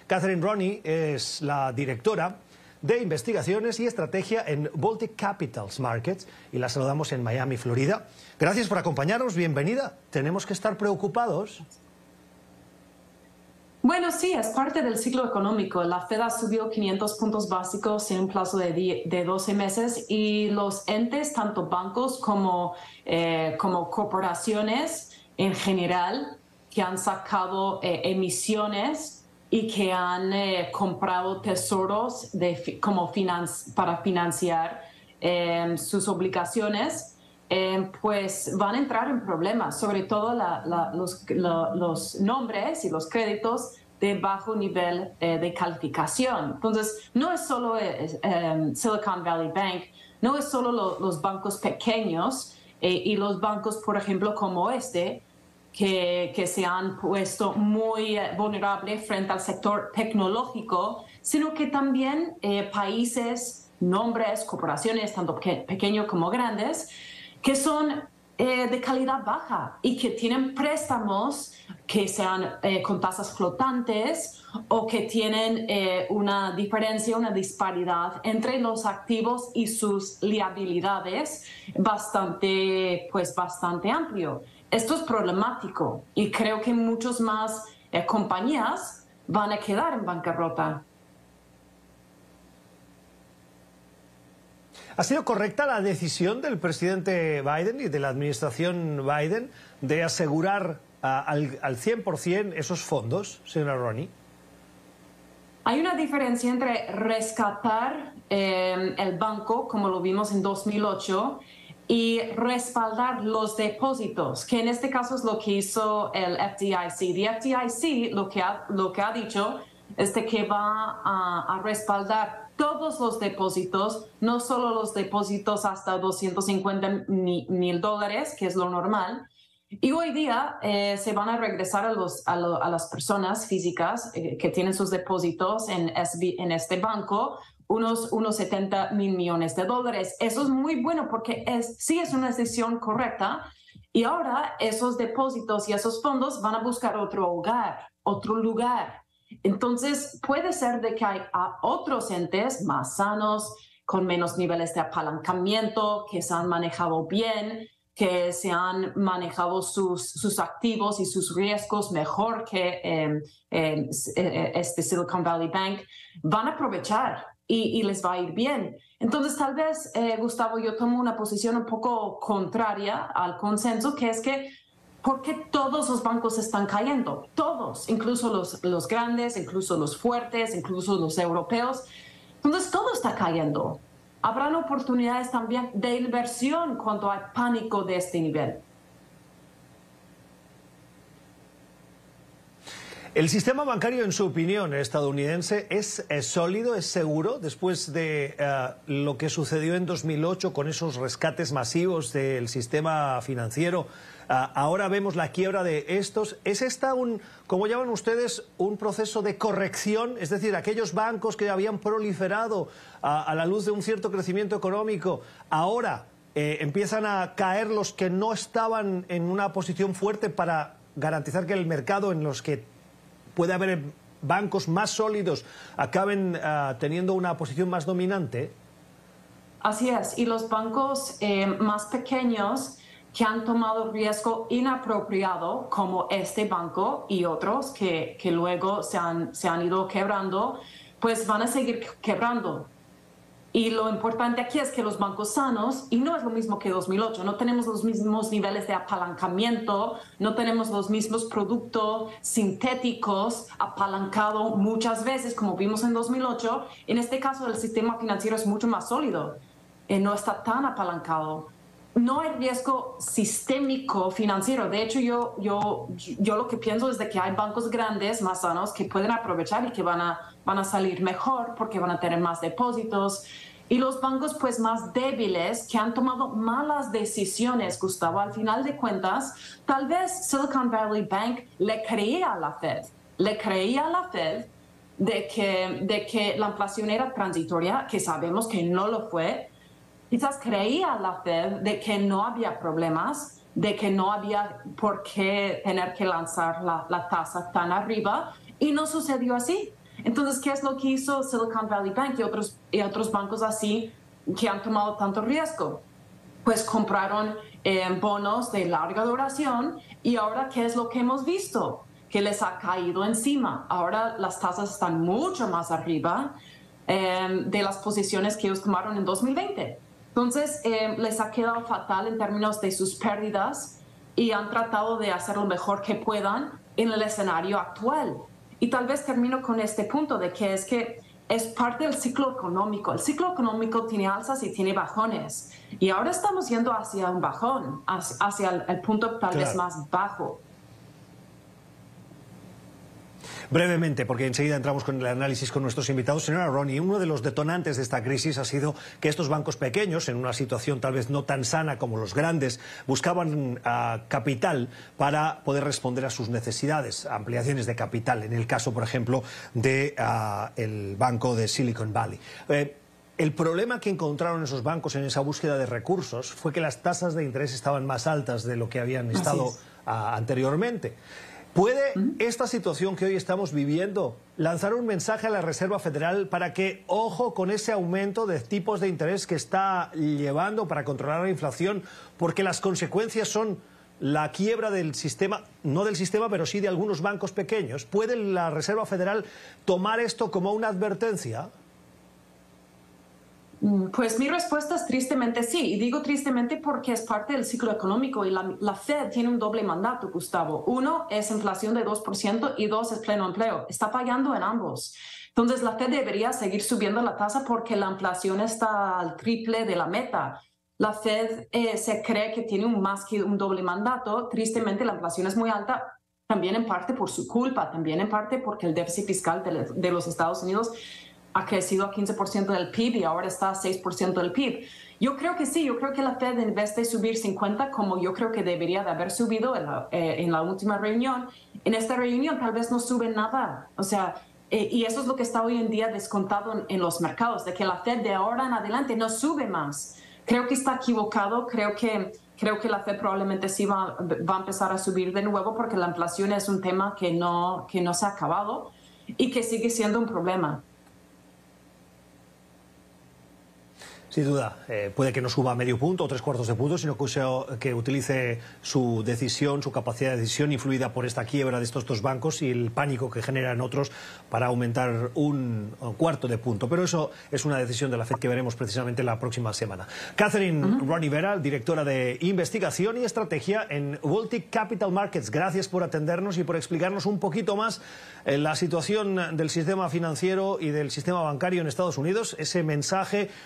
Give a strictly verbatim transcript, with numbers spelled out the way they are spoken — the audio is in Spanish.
Catherine Roney es la directora de investigaciones y estrategia en Baltic Capitals Markets y la saludamos en Miami, Florida. Gracias por acompañarnos, bienvenida. ¿Tenemos que estar preocupados? Bueno, sí, es parte del ciclo económico. La Fed ha subido quinientos puntos básicos en un plazo de, de doce meses y los entes, tanto bancos como, eh, como corporaciones en general, que han sacado eh, emisiones y que han eh, comprado tesoros de, como financi para financiar eh, sus obligaciones, eh, pues van a entrar en problemas, sobre todo la, la, los, la, los nombres y los créditos de bajo nivel eh, de calificación. Entonces, no es solo eh, eh, Silicon Valley Bank, no es solo lo, los bancos pequeños eh, y los bancos, por ejemplo, como este, Que, que se han puesto muy eh, vulnerables frente al sector tecnológico, sino que también eh, países, nombres, corporaciones, tanto pe pequeños como grandes, que son eh, de calidad baja y que tienen préstamos que sean eh, con tasas flotantes o que tienen eh, una diferencia, una disparidad entre los activos y sus liabilidades bastante, pues, bastante amplio. Esto es problemático y creo que muchas más eh, compañías van a quedar en bancarrota. ¿Ha sido correcta la decisión del presidente Biden y de la administración Biden de asegurar uh, al, al cien por cien esos fondos, señora Roney? Hay una diferencia entre rescatar eh, el banco, como lo vimos en dos mil ocho, y respaldar los depósitos, que en este caso es lo que hizo el F D I C. El F D I C lo que ha, lo que ha dicho es de que va a, a respaldar todos los depósitos, no solo los depósitos hasta doscientos cincuenta mil dólares, que es lo normal. Y hoy día eh, se van a regresar a, los, a, lo, a las personas físicas eh, que tienen sus depósitos en, S B, en este banco, unos, unos setenta mil millones de dólares. Eso es muy bueno porque es, sí es una decisión correcta y ahora esos depósitos y esos fondos van a buscar otro hogar, otro lugar. Entonces puede ser de que hay a otros entes más sanos, con menos niveles de apalancamiento, que se han manejado bien, que se han manejado sus, sus activos y sus riesgos mejor que eh, eh, este Silicon Valley Bank, van a aprovechar y, y les va a ir bien. Entonces, tal vez, eh, Gustavo, yo tomo una posición un poco contraria al consenso, que es que ¿por qué todos los bancos están cayendo? Todos, incluso los, los grandes, incluso los fuertes, incluso los europeos. Entonces, todo está cayendo. Habrán oportunidades también de inversión cuando hay pánico de este nivel. ¿El sistema bancario, en su opinión, estadounidense, es, es sólido, es seguro, después de uh, lo que sucedió en dos mil ocho con esos rescates masivos del sistema financiero? Uh, ahora vemos la quiebra de estos. ¿Es esta, un, como llaman ustedes, un proceso de corrección? Es decir, aquellos bancos que habían proliferado uh, a la luz de un cierto crecimiento económico, ahora eh, empiezan a caer los que no estaban en una posición fuerte para garantizar que el mercado en los que puede haber bancos más sólidos acaben uh, teniendo una posición más dominante? Así es, y los bancos eh, más pequeños que han tomado riesgo inapropiado, como este banco y otros que, que luego se han, se han ido quebrando, pues van a seguir quebrando. Y lo importante aquí es que los bancos sanos, y no es lo mismo que dos mil ocho, no tenemos los mismos niveles de apalancamiento, no tenemos los mismos productos sintéticos apalancados muchas veces, como vimos en dos mil ocho. En este caso, el sistema financiero es mucho más sólido, eh, no está tan apalancado. No hay riesgo sistémico financiero. De hecho, yo, yo, yo lo que pienso es de que hay bancos grandes, más sanos, que pueden aprovechar y que van a, van a salir mejor porque van a tener más depósitos. Y los bancos pues más débiles que han tomado malas decisiones, Gustavo, al final de cuentas, tal vez Silicon Valley Bank le creía a la Fed, le creía a la Fed de que, de que la inflación era transitoria, que sabemos que no lo fue. Quizás creía la Fed de que no había problemas, de que no había por qué tener que lanzar la, la tasa tan arriba, y no sucedió así. Entonces, ¿qué es lo que hizo Silicon Valley Bank y otros, y otros bancos así que han tomado tanto riesgo? Pues compraron eh, bonos de larga duración y ahora, ¿qué es lo que hemos visto? Que les ha caído encima. Ahora las tasas están mucho más arriba eh, de las posiciones que ellos tomaron en dos mil veinte. Entonces, eh, les ha quedado fatal en términos de sus pérdidas y han tratado de hacer lo mejor que puedan en el escenario actual. Y tal vez termino con este punto de que es que es parte del ciclo económico. El ciclo económico tiene alzas y tiene bajones. Y ahora estamos yendo hacia un bajón, hacia el, el punto tal claro. vez más bajo. Brevemente, porque enseguida entramos con el análisis con nuestros invitados. Señora Ronnie, uno de los detonantes de esta crisis ha sido que estos bancos pequeños, en una situación tal vez no tan sana como los grandes, buscaban uh, capital para poder responder a sus necesidades, ampliaciones de capital, en el caso, por ejemplo, del de, uh, banco de Silicon Valley. Eh, El problema que encontraron esos bancos en esa búsqueda de recursos fue que las tasas de interés estaban más altas de lo que habían estado uh, anteriormente. ¿Puede esta situación que hoy estamos viviendo lanzar un mensaje a la Reserva Federal para que, ojo con ese aumento de tipos de interés que está llevando para controlar la inflación, porque las consecuencias son la quiebra del sistema, no del sistema, pero sí de algunos bancos pequeños? ¿Puede la Reserva Federal tomar esto como una advertencia? Pues mi respuesta es tristemente sí, y digo tristemente porque es parte del ciclo económico y la, la Fed tiene un doble mandato, Gustavo. Uno es inflación de dos por ciento y dos es pleno empleo. Está fallando en ambos. Entonces la Fed debería seguir subiendo la tasa porque la inflación está al triple de la meta. La Fed eh, se cree que tiene un más que un doble mandato. Tristemente la inflación es muy alta, también en parte por su culpa, también en parte porque el déficit fiscal de, de los Estados Unidos ha crecido a quince por ciento del P I B y ahora está a seis por ciento del P I B. Yo creo que sí, yo creo que la Fed, en vez de subir cincuenta, como yo creo que debería de haber subido en la, eh, en la última reunión, en esta reunión tal vez no sube nada. O sea, eh, y eso es lo que está hoy en día descontado en, en los mercados, de que la Fed de ahora en adelante no sube más. Creo que está equivocado, creo que, creo que la Fed probablemente sí va, va a empezar a subir de nuevo porque la inflación es un tema que no, que no se ha acabado y que sigue siendo un problema. Sin duda, eh, puede que no suba medio punto o tres cuartos de punto, sino que, use, que utilice su decisión, su capacidad de decisión influida por esta quiebra de estos dos bancos y el pánico que generan otros para aumentar un, un cuarto de punto. Pero eso es una decisión de la Fed que veremos precisamente la próxima semana. Catherine uh-huh. Ronnie Vera, directora de Investigación y Estrategia en Baltic Capital Markets. Gracias por atendernos y por explicarnos un poquito más eh, la situación del sistema financiero y del sistema bancario en Estados Unidos, ese mensaje